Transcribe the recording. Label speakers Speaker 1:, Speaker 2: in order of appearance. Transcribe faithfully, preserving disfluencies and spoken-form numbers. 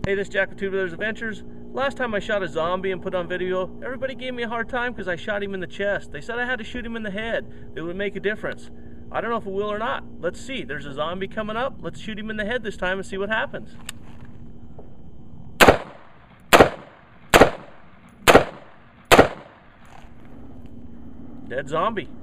Speaker 1: Hey, this is Jack with Tubular Brothers Adventures. Last time I shot a zombie and put on video, everybody gave me a hard time because I shot him in the chest. They said I had to shoot him in the head. It would make a difference. I don't know if it will or not. Let's see. There's a zombie coming up. Let's shoot him in the head this time and see what happens. Dead zombie.